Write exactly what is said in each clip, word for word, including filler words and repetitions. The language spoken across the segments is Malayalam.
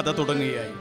കഥ തുടങ്ങുകയായി.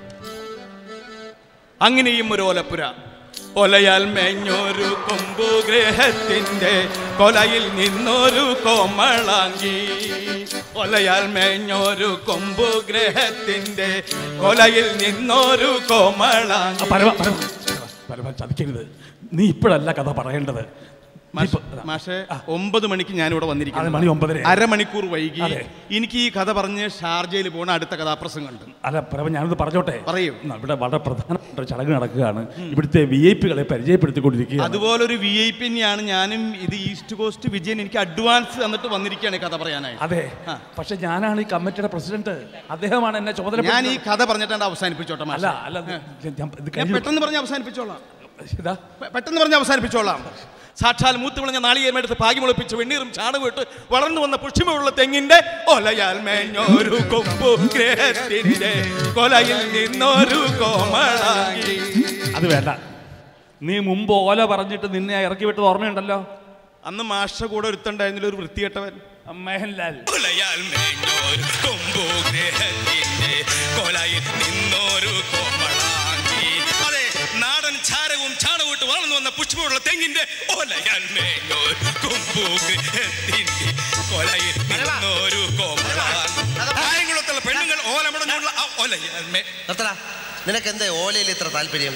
അങ്ങനെയും ഒരു ഓലപ്പുര. ഒലയാൽ മേഞ്ഞൊരു കൊമ്പു ഗ്രഹത്തിൻ്റെ കൊലയിൽ നിന്നൊരു കോമളാങ്കി. ഒലയാൽ മേഞ്ഞൊരു കൊമ്പു ഗ്രഹത്തിൻ്റെ കൊലയിൽ നിന്നൊരു കോമളാങ്കി. ചതിക്കരുത്, നീ ഇപ്പോഴല്ല കഥ പറയേണ്ടത്. മാഷെ, ഒമ്പത് മണിക്ക് ഞാനിവിടെ വന്നിരിക്കുന്നു. മണി ഒമ്പതര, അരമണിക്കൂർ വൈകി. എനിക്ക് ഈ കഥ പറഞ്ഞ് ഷാർജയിൽ പോണ അടുത്ത കഥാപ്രസംഗമുണ്ട്. അല്ല പ്രഭ, ഞാനത് പറഞ്ഞോട്ടെ? പറയൂ. ഇവിടെ വളരെ പ്രധാനപ്പെട്ട ഒരു ചടങ്ങ് നടക്കുകയാണ്. ഇവിടുത്തെ വി ഐ പികളെ പരിചയപ്പെടുത്തിക്കൊണ്ടിരിക്കുക. അതുപോലെ ഒരു വി ഐ പി തന്നെയാണ് ഞാനും. ഇത് ഈസ്റ്റ് കോസ്റ്റ് വിജയൻ എനിക്ക് അഡ്വാൻസ് തന്നിട്ട് വന്നിരിക്കുകയാണ് കഥ പറയാനായി. അതെ, പക്ഷെ ഞാനാണ് ഈ കമ്മിറ്റിയുടെ പ്രസിഡന്റ്. അദ്ദേഹമാണ് എന്നെ ചുമതല. ഞാൻ ഈ കഥ പറഞ്ഞിട്ടാണ് അവസാനിപ്പിച്ചോട്ടെ. അല്ല അല്ല, പെട്ടെന്ന് പറഞ്ഞ് അവസാനിപ്പിച്ചോളാം. പെട്ടെന്ന് പറഞ്ഞ് അവസാനിപ്പിച്ചോളാം. സാക്ഷാൽ മൂത്ത് വിളഞ്ഞ നാളികേരമെടുത്ത് പാകി മുളപ്പിച്ച് വെണ്ണീറും ചാണകം ഇട്ട് വളർന്നു വന്ന പുഷ്ടിമുള്ള തെങ്ങിന്റെ ഒലയാൽ മേഞ്ഞൊരു കൊമ്പു ഗ്രഹത്തിന്റെ കൊലയിൽ നിന്നൊരു കോമളാങ്കി. അത് വേണ്ട, നീ മുമ്പ് ഓല പറഞ്ഞിട്ട് നിന്നെ ഇറക്കി വിട്ടത് ഓർമ്മയുണ്ടല്ലോ. അന്ന് മാഷ കൂടെ ഒരുത്തുണ്ടായിരുന്നില്ല, ഒരു വൃത്തികെട്ടവൻ മോഹൻലാൽ. ഒലയാൽ മേഞ്ഞൊരു കൊമ്പു ഗ്രഹത്തിന്റെ കൊലയിൽ നിന്നൊരു കോമളാങ്കി. അതെ, നാടൻ ചാരവും ചാണകവും ഇട്ട് വളർന്നു വന്ന പുഷ്പമുള്ള തെങ്ങിന്റെ ഒലയാൽ മേഞ്ഞൊരു കൊമ്പു ഗ്രഹത്തിന്റെ കൊലയിൽ നിന്നൊരു കോമളാങ്കി. കായംകുളത്തുള്ള പെണ്ണുങ്ങൾ ഓലമുടഞ്ഞുള്ള ഒലയാൽ മേ. നിനക്ക് എന്താ ഓലയിൽ ഇത്ര താല്പര്യം?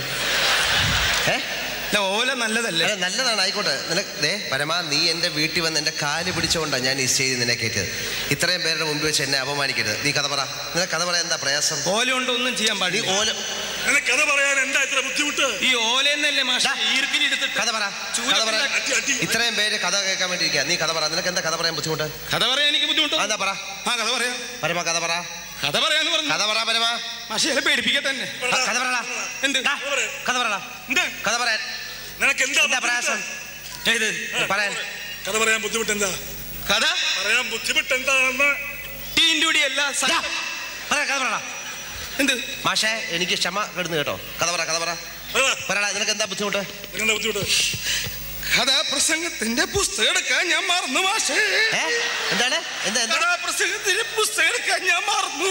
ഏ ഓല നല്ലതല്ലേ? നല്ലതാണ്, ആയിക്കോട്ടെ. നിനക്ക് ദേ പരമാ, നീ എൻ്റെ വീട്ടിൽ വന്ന് എൻ്റെ കാല് പിടിച്ചുകൊണ്ടാണ് ഞാൻ ഈ സ്റ്റേജിൽ നിന്നെ കയറ്റിയത്. ഇത്രയും പേരുടെ മുമ്പിൽ വെച്ച് എന്നെ അപമാനിക്കരുത്. നീ കഥ പറ. നിനക്ക് കഥ പറയാൻ എന്താ പ്രയാസം? ഓല കൊണ്ട് ഒന്നും ചെയ്യാൻ പാടില്ല. ഓല കഥ പറയാൻ എന്താ ഇത്ര ബുദ്ധിമുട്ട്? ഈ ഓലെന്നല്ലേ മാഷ് ഈർക്കിലെടുത്തിട്ട് കഥ പറ. കഥ പറ. ഇത്രയും പേര് കഥ കേൾക്കാൻ വേണ്ടി ഇരിക്കുക. നീ കഥ പറ. നിനക്ക് എന്താ കഥ പറയാൻ ബുദ്ധിമുട്ട്? കഥ പറയാൻ എനിക്ക് ബുദ്ധിമുട്ട്. എന്താ പറ. ആ കഥ പറയാം. പരമ കഥ പറ. കഥ പറയാന്ന് പറഞ്ഞു. കഥ പറ പരമ. മാഷെ പേടിപ്പിക്കട്ടെ തന്നെ. കഥ പറ. എന്ത് കഥ പറ? കഥ പറയാൻ നിനക്ക് എന്താ പ്രയാസം? പറയാൻ കഥ പറയാൻ ബുദ്ധിമുട്ട് എന്താ? കഥ പറയാൻ ബുദ്ധിമുട്ട് എന്താണെന്ന് ടീൻഡൂടിയല്ല. കഥ പറ. എന്ത് മാഷേ, എനിക്ക് ക്ഷമ കെടുന്നു കേട്ടോ. കഥ പറ. കഥ പറ. പറയടാ, നിനക്ക് എന്താ ബുദ്ധിമുട്ട്? എന്താ ബുദ്ധിമുട്ട്? കഥാപ്രസംഗത്തിന്റെ പുസ്തകം എടുക്കാൻ ഞാൻ മറന്നു മാഷേ. എന്താണ്? എന്താ കഥാപ്രസംഗത്തിന്റെ പുസ്തകം എടുക്കാൻ ഞാൻ മറന്നു.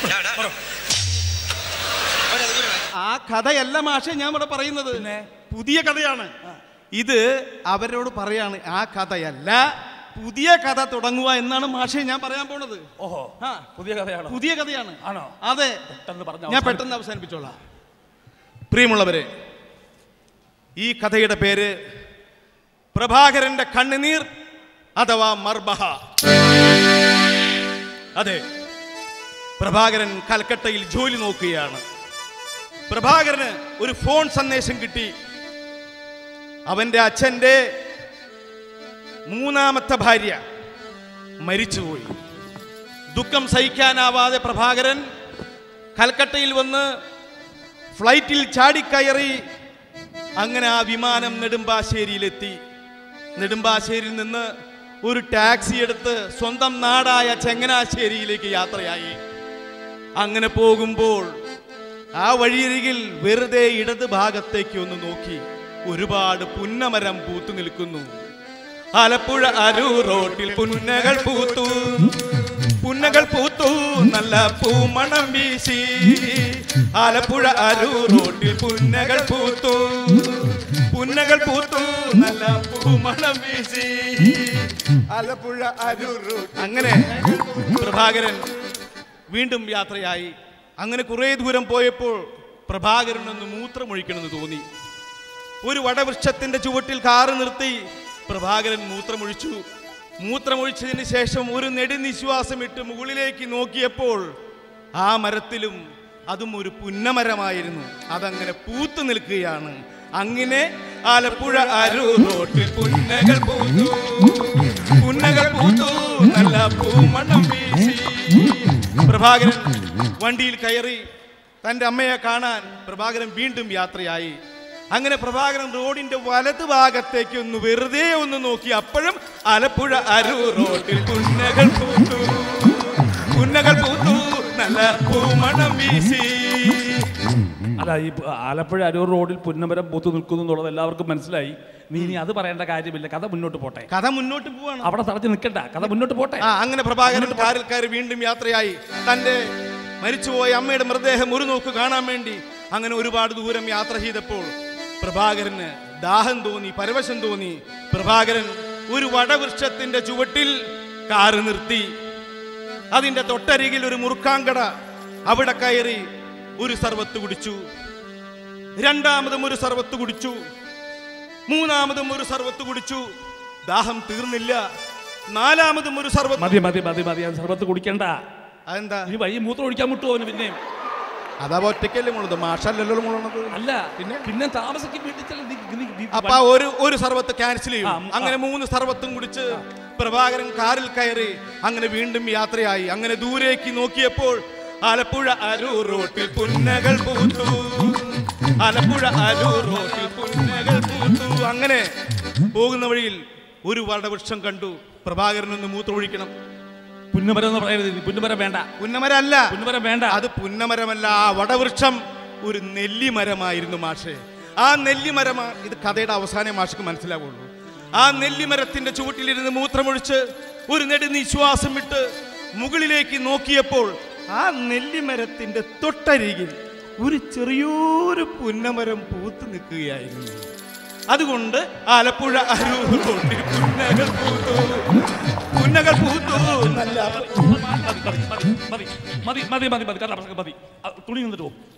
ആ കഥയല്ല മാഷെ ഞാൻ ഇവിടെ പറയുന്നത്, പുതിയ കഥയാണ് ഇത്. അവരോട് പറയാണ് ആ കഥയല്ല, പുതിയ കഥ തുടങ്ങുക എന്നാണ് മാഷെ ഞാൻ പറയാൻ പോണത്. ഓഹോ, പുതിയ കഥയാണ്. പുതിയ കഥയാണ്. ആണോ? അതെ, ഞാൻ പെട്ടെന്ന് അവസാനിപ്പിച്ചോളാം. പ്രിയമുള്ളവരെ, ഈ കഥയുടെ പേര് പ്രഭാകരന്റെ കണ്ണുനീർ അഥവാ മർബഹ. അതെ, പ്രഭാകരൻ കൽക്കട്ടയിൽ ജോലി നോക്കുകയാണ്. പ്രഭാകരന് ഒരു ഫോൺ സന്ദേശം കിട്ടി. അവന്റെ അച്ഛന്റെ മൂന്നാമത്തെ ഭാര്യ മരിച്ചുപോയി. ദുഃഖം സഹിക്കാനാവാതെ പ്രഭാകരൻ കൽക്കട്ടയിൽ വന്ന് ഫ്ലൈറ്റിൽ ചാടിക്കയറി. അങ്ങനെ ആ വിമാനം നെടുമ്പാശ്ശേരിയിലെത്തി. നെടുമ്പാശ്ശേരിയിൽ നിന്ന് ഒരു ടാക്സി എടുത്ത് സ്വന്തം നാടായ ചങ്ങനാശ്ശേരിയിലേക്ക് യാത്രയായി. അങ്ങനെ പോകുമ്പോൾ ആ വഴിയരികിൽ വെറുതെ ഇടത് ഭാഗത്തേക്ക് ഒന്ന് നോക്കി. ഒരുപാട് പുന്നമരം പൂത്തു നിൽക്കുന്നു. ആലപ്പുഴ അരൂർ റോട്ടിൽ പുന്നകൾ പൂത്തു, പുന്നകൾ പൂത്തു നല്ല പൂമണം വീശി. ആലപ്പുഴ അരൂർ റോട്ടിൽ പുന്നകൾ പൂത്തു, പുന്നകൾ പൂത്തു നല്ല പൂമണം വീശി. ആലപ്പുഴ അരൂർ റോഡ്. അങ്ങനെ പ്രഭാകരൻ വീണ്ടും യാത്രയായി. അങ്ങനെ കുറേ ദൂരം പോയപ്പോൾ പ്രഭാകരനൊന്ന് മൂത്രമൊഴിക്കണമെന്ന് തോന്നി. ഒരു വടവൃക്ഷത്തിന്റെ ചുവട്ടിൽ കാറ് നിർത്തി പ്രഭാകരൻ മൂത്രമൊഴിച്ചു. മൂത്രമൊഴിച്ചതിന് ശേഷം ഒരു നെടുനിശ്വാസം ഇട്ട് മുകളിലേക്ക് നോക്കിയപ്പോൾ ആ മരത്തിലും അതും ഒരു പുന്നമരമായിരുന്നു. അതങ്ങനെ പൂത്തു നിൽക്കുകയാണ്. അങ്ങനെ ആലപ്പുഴ അരൂർ റോട്ടിൽ പുന്നകൾ പൂത്തു, പുന്നകൾ പൂത്തു നല്ല പൂമണം വീശി. പ്രഭാകരൻ വണ്ടിയിൽ കയറി. തൻ്റെ അമ്മയെ കാണാൻ പ്രഭാകരൻ വീണ്ടും യാത്രയായി. അങ്ങനെ പ്രഭാകരൻ റോഡിന്റെ വലത് ഭാഗത്തേക്ക് ഒന്ന് വെറുതെ ഒന്ന് നോക്കി. അപ്പോഴും ആലപ്പുഴ അരൂർ റോഡിൽ പുന്നകൾ പൂത്തു, പുന്നകൾ പൂത്തു നല്ല പൂമണം വീശി. അല്ല, ഈ ആലപ്പുഴ അരൂർ റോഡിൽ പുന്നമരം പൂത്തു നിൽക്കുന്നു എന്നുള്ളത് എല്ലാവർക്കും മനസ്സിലായി. നീ ഇനി അത് പറയേണ്ട കാര്യമില്ല. കഥ മുന്നോട്ട് പോട്ടെ. കഥ മുന്നോട്ട് പോവാണ്. അവിടെ തടഞ്ഞു നിൽക്കണ്ട, കഥ മുന്നോട്ട് പോട്ടെ. ആ അങ്ങനെ പ്രഭാകരൻ കാറിൽ കയറി വീണ്ടും യാത്രയായി. തന്റെ മരിച്ചുപോയ അമ്മയുടെ മൃതദേഹം ഒരു നോക്ക് കാണാൻ വേണ്ടി അങ്ങനെ ഒരുപാട് ദൂരം യാത്ര ചെയ്തപ്പോൾ പ്രഭാകരന് ദാഹം തോന്നി, പരവശം തോന്നി. പ്രഭാകരൻ ഒരു വടവൃക്ഷത്തിന്റെ ചുവട്ടിൽ കാറ് നിർത്തി. അതിന്റെ തൊട്ടരികിൽ ഒരു മുറുക്കാങ്കട, അവിടെ കയറി ഒരു സർവത്ത് കുടിച്ചു. രണ്ടാമതും ഒരു സർവത്ത് കുടിച്ചു. മൂന്നാമതും ഒരു സർവത്ത് കുടിച്ചു. ദാഹം തീർന്നില്ല. നാലാമതും ഒരു സർവത്ത്. മതി മതി മതി മതി സർവത്ത് കുടിക്കണ്ട. അതെന്താ? ഈ വൈകി മൂത്രം ഒഴിക്കാൻ മുട്ടുമോ പിന്നെ? അതാ ഒറ്റയ്ക്കല്ലേ മുള്ളത്, മാഷല്ലല്ലോ മുള്ളത്. അല്ല പിന്നെ പിന്നെ താമസിക്കും വീട്ടിൽ. അപ്പൊ ഒരു ഒരു സർവത്ത് ക്യാൻസൽ ചെയ്യും. അങ്ങനെ മൂന്ന് സർവത്തും കുടിച്ച് പ്രഭാകരൻ കാറിൽ കയറി അങ്ങനെ വീണ്ടും യാത്രയായി. അങ്ങനെ ദൂരേക്ക് നോക്കിയപ്പോൾ ആലപ്പുഴ അരൂർ റോട്ടിൽ പുന്നകൾ പൂത്തു. ആലപ്പുഴ അരൂർ റോട്ടിൽ പുന്നകൾ പൂത്തു. അങ്ങനെ പോകുന്ന വഴിയിൽ ഒരു വടവൃക്ഷം കണ്ടു. പ്രഭാകരനൊന്ന് മൂത്രമൊഴിക്കണം. പുന്നമരം എന്ന് പറയരുത്. പുന്നമരം വേണ്ട. പുന്നമരം അല്ല, പുന്നമരം വേണ്ട. അത് പുന്നമരമല്ല. ആ വടവൃക്ഷം ഒരു നെല്ലിമരമായിരുന്നു മാഷെ. ആ നെല്ലിമരമാ. ഇത് കഥയുടെ അവസാനം മാഷക്ക് മനസ്സിലാവുള്ളൂ. ആ നെല്ലിമരത്തിന്റെ ചുവട്ടിലിരുന്ന് മൂത്രമൊഴിച്ച് ഒരു നെടുനിശ്വാസം വിട്ട് മുകളിലേക്ക് നോക്കിയപ്പോൾ ആ നെല്ലിമരത്തിന്റെ തൊട്ടരികിൽ ഒരു ചെറിയൊരു പുന്നമരം പൂത്തു നിൽക്കുകയായിരുന്നു. അതുകൊണ്ട് ആലപ്പുഴ അരൂർ റോട്ടിൽ പുന്നകൾ പൂത്തു, പുന്നകൾ പൂത്തു. നല്ല മതി മതി മതി മതി മതി മതി മതി തുണി നിന്നിട്ട് പോകും.